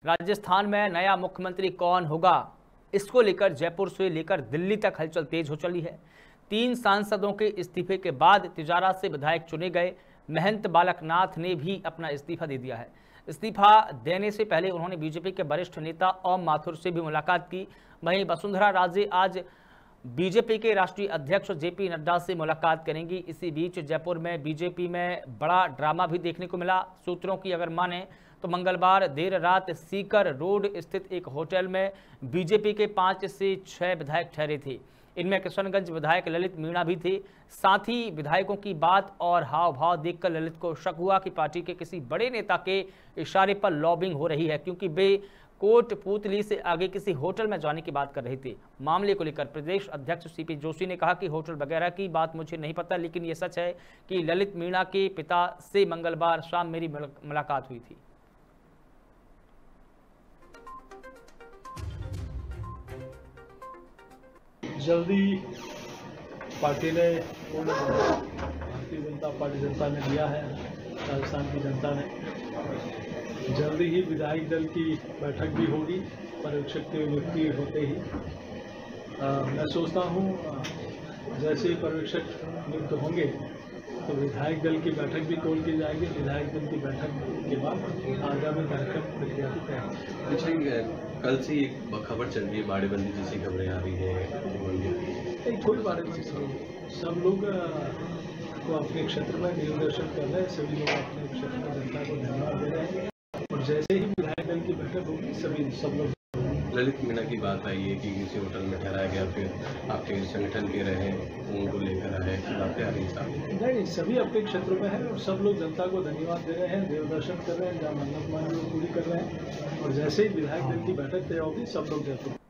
राजस्थान में नया मुख्यमंत्री कौन होगा, इसको लेकर जयपुर से लेकर दिल्ली तक हलचल तेज हो चली है। 3 सांसदों के इस्तीफे के बाद तिजारा से विधायक चुने गए महंत बालक नाथ ने भी अपना इस्तीफा दे दिया है। इस्तीफा देने से पहले उन्होंने बीजेपी के वरिष्ठ नेता ओम माथुर से भी मुलाकात की। वहीं वसुंधरा राजे आज बीजेपी के राष्ट्रीय अध्यक्ष जेपी नड्डा से मुलाकात करेंगी। इसी बीच जयपुर में बीजेपी में बड़ा ड्रामा भी देखने को मिला। सूत्रों की अगर माने तो मंगलवार देर रात सीकर रोड स्थित एक होटल में बीजेपी के 5 से 6 विधायक ठहरे थे। इनमें किशनगंज विधायक ललित मीणा भी थे। साथ ही विधायकों की बात और हाव भाव देखकर ललित को शक हुआ कि पार्टी के किसी बड़े नेता के इशारे पर लॉबिंग हो रही है, क्योंकि वे कोटपूतली से आगे किसी होटल में जाने की बात कर रहे थे। मामले को लेकर प्रदेश अध्यक्ष सीपी जोशी ने कहा कि होटल वगैरह की बात मुझे नहीं पता, लेकिन ये सच है कि ललित मीणा के पिता से मंगलवार शाम मेरी मुलाकात हुई थी। जल्दी पार्टी ने भारतीय जनता पार्टी जनता ने दिया है, राजस्थान की जनता ने जल्दी ही विधायक दल की बैठक भी होगी। पर्यवेक्षक के नियुक्ति होते ही मैं सोचता हूँ जैसे ही पर्यवेक्षक नियुक्त होंगे तो विधायक दल की बैठक भी कॉल की जाएगी। विधायक दल की बैठक के बाद आगामी कार्यक्रम प्रक्रिया की तैयारी। कल से एक खबर चल रही है, बाड़ेबंदी जैसी खबरें आ रही है। कोई बाड़ेबंदी सब लोग तो अपने क्षेत्र में निर्देशन कर रहे हैं। सभी लोग अपने क्षेत्र में जनता को धन्यवाद दे रहे हैं और जैसे ही विधायक दल की बैठक होगी सब लोग। ललित मीणा की बात आई है कि किसी होटल में ठहराया गया, फिर आपके संगठन के रहे उनको लेकर आए, बातें आ रही साहब। नहीं, सभी अपने क्षेत्रों में है और सब लोग जनता को धन्यवाद दे रहे हैं, देव दर्शन कर रहे हैं, जहाँ मन्नत मांगी वो पूरी कर रहे हैं और जैसे ही विधायक दल की बैठक तय होगी सब लोग जयपुर